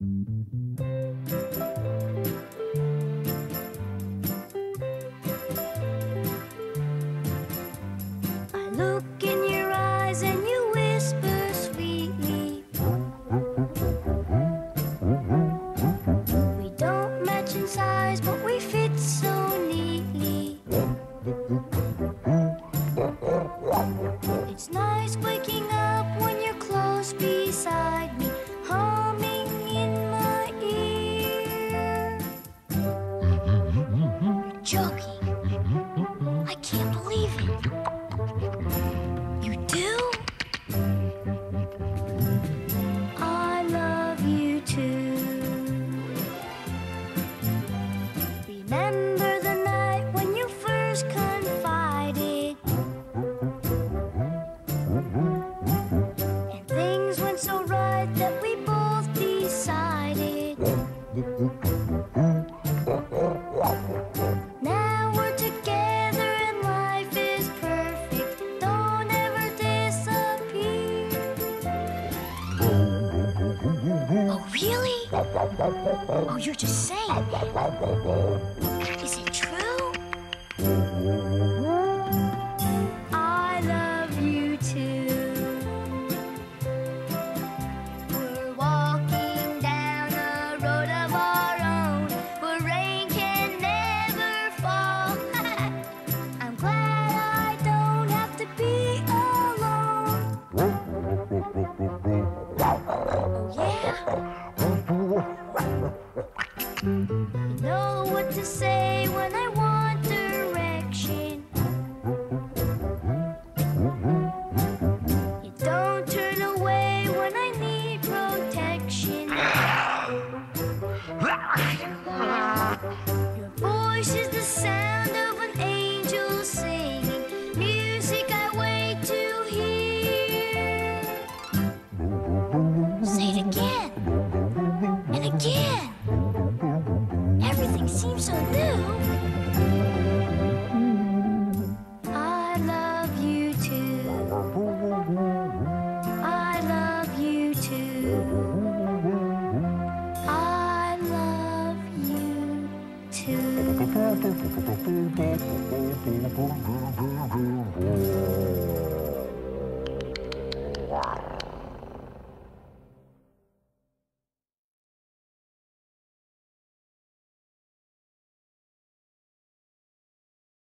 I look in your eyes and you whisper sweetly. We don't match in size, but we fit so neatly. It's nice waking up when you're close beside me, humming in my ear. You're joking. I can't believe it. You do? I love you too. Remember the night when you first confided, and things went so right that we both decided. Now we're together and life is perfect. Don't ever disappear. Oh, really? Oh, you're just saying that. Is it true? I love you too. We're walking down a road of our own where rain can never fall. I'm glad I don't have to be alone. Oh, yeah? You know what to say when I want direction. You don't turn away when I need protection.